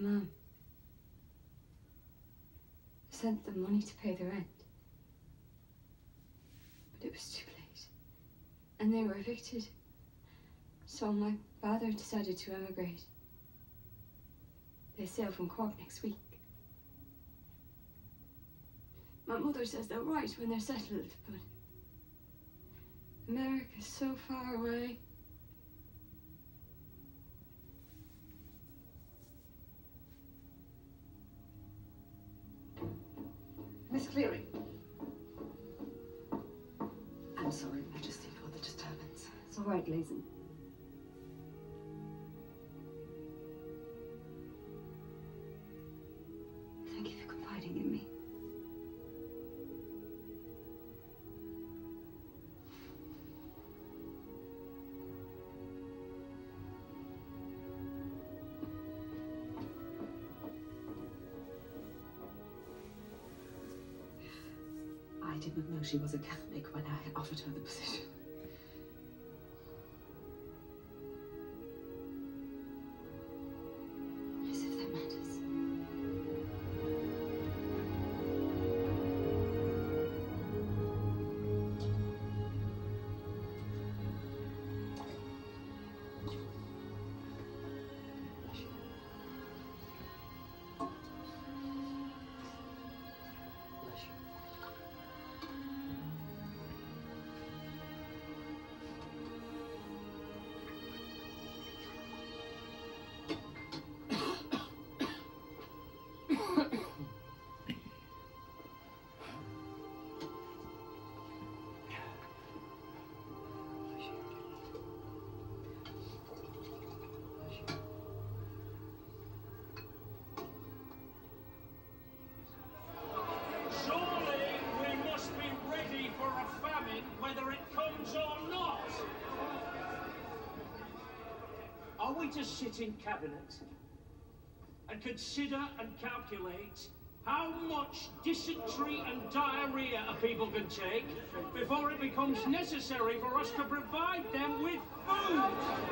Mum. I sent them money to pay the rent. But it was too late. And they were evicted. So my father decided to emigrate. They sail from Cork next week. My mother says they're right when they're settled, but America's so far away. Miss Cleary. I'm sorry, Majesty, for the disturbance. It's all right, Lazen. Thank you for confiding in me. I didn't know she was a Catholic when I offered her the position. As if that matters. Are we to sit in cabinet and consider and calculate how much dysentery and diarrhea a people can take before it becomes necessary for us to provide them with food?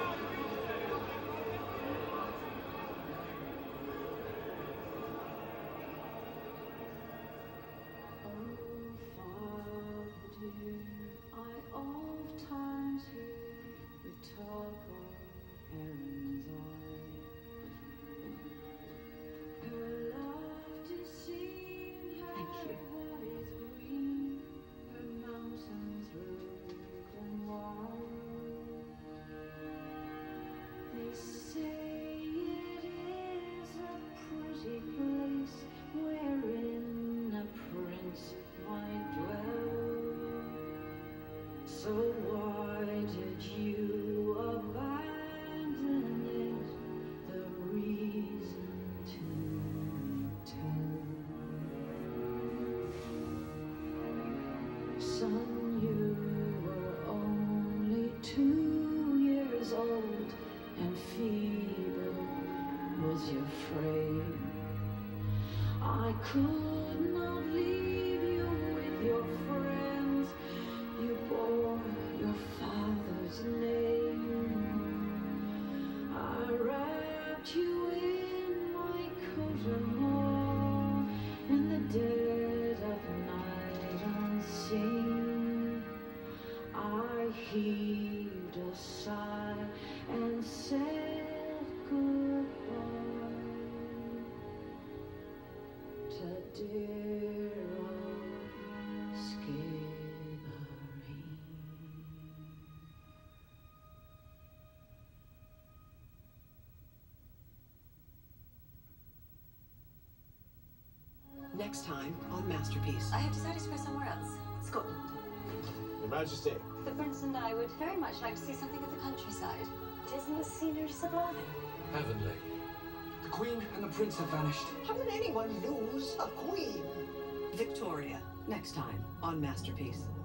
So why did you abandon it? The reason to tell. Son, you were only 2 years old, and feeble was your frame. I could not leave you with your friends. You bore your father's name. I wrapped you in my coat and more in the dead of night unseen. I heaved a sigh and said goodbye to dear old Skibbereen. Next time on Masterpiece. I have decided to go somewhere else. Scotland. Your Majesty. The Prince and I would very much like to see something of the countryside. Isn't the scenery sublime? Heavenly. The Queen and the Prince have vanished. How can anyone lose a queen? Victoria. Next time on Masterpiece.